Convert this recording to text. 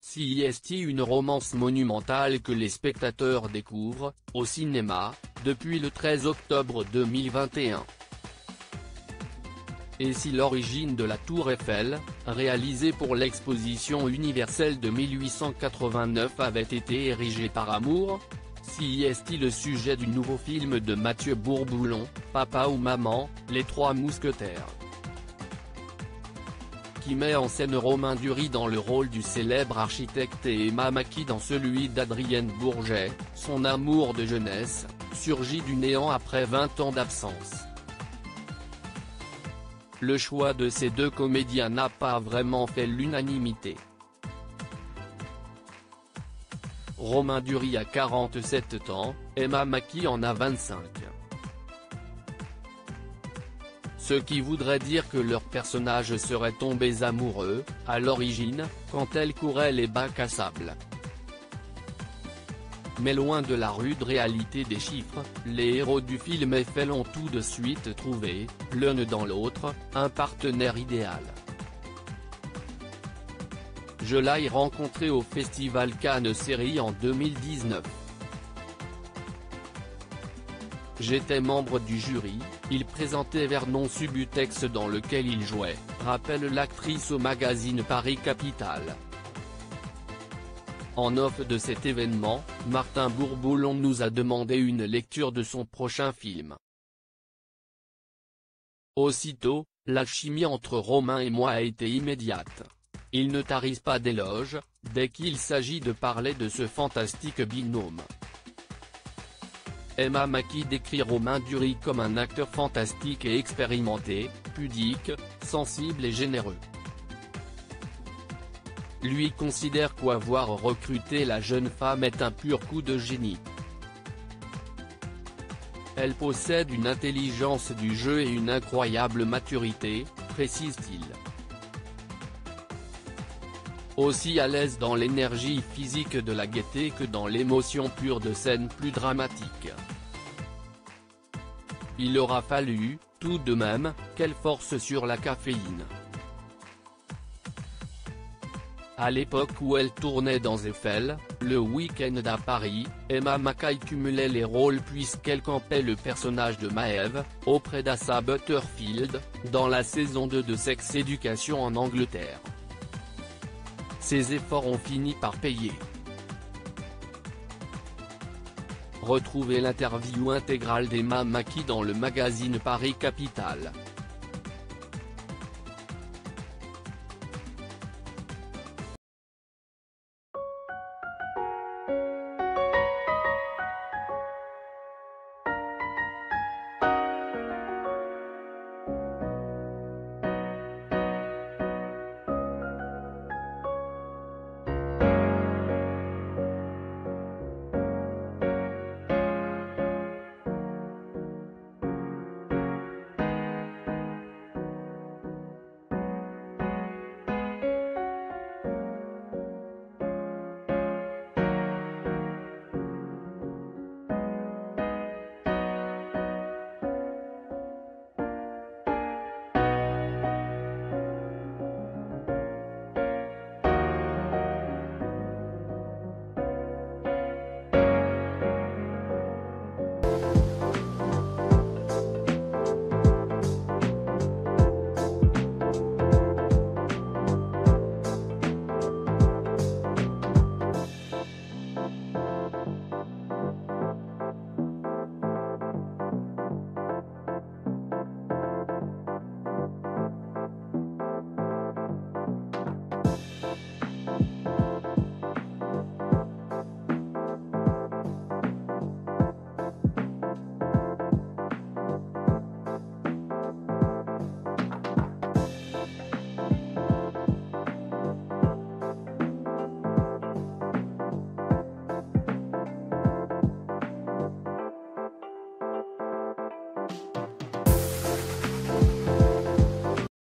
CIST, une romance monumentale que les spectateurs découvrent, au cinéma, depuis le 13 octobre 2021. Et si l'origine de la Tour Eiffel, réalisée pour l'exposition universelle de 1889 avait été érigée par amour, CIST le sujet du nouveau film de Mathieu Bourboulon, Papa ou Maman, Les Trois Mousquetaires, qui met en scène Romain Duris dans le rôle du célèbre architecte et Emma Mackey dans celui d'Adrienne Bourget, son amour de jeunesse, surgit du néant après 20 ans d'absence. Le choix de ces deux comédiens n'a pas vraiment fait l'unanimité. Romain Duris a 47 ans, Emma Mackey en a 25. Ce qui voudrait dire que leurs personnages seraient tombés amoureux, à l'origine, quand elles couraient les bacs à sable. Mais loin de la rude réalité des chiffres, les héros du film Eiffel ont tout de suite trouvé, l'un dans l'autre, un partenaire idéal. Je l'ai rencontré au Festival Cannes Série en 2019. J'étais membre du jury, il présentait Vernon Subutex dans lequel il jouait, rappelle l'actrice au magazine Paris Capitale. En off de cet événement, Martin Bourboulon nous a demandé une lecture de son prochain film. Aussitôt, la chimie entre Romain et moi a été immédiate. Il ne tarise pas d'éloges, dès qu'il s'agit de parler de ce fantastique binôme. Emma Mackey décrit Romain Duris comme un acteur fantastique et expérimenté, pudique, sensible et généreux. Lui considère qu'avoir recruté la jeune femme est un pur coup de génie. Elle possède une intelligence du jeu et une incroyable maturité, précise-t-il. Aussi à l'aise dans l'énergie physique de la gaieté que dans l'émotion pure de scènes plus dramatiques. Il aura fallu, tout de même, qu'elle force sur la caféine. À l'époque où elle tournait dans Eiffel, le week-end à Paris, Emma Mackey cumulait les rôles puisqu'elle campait le personnage de Maeve, auprès d'Asa Butterfield, dans la saison 2 de Sex Education en Angleterre. Ses efforts ont fini par payer. Retrouvez l'interview intégrale d'Emma Mackey dans le magazine Paris Capitale.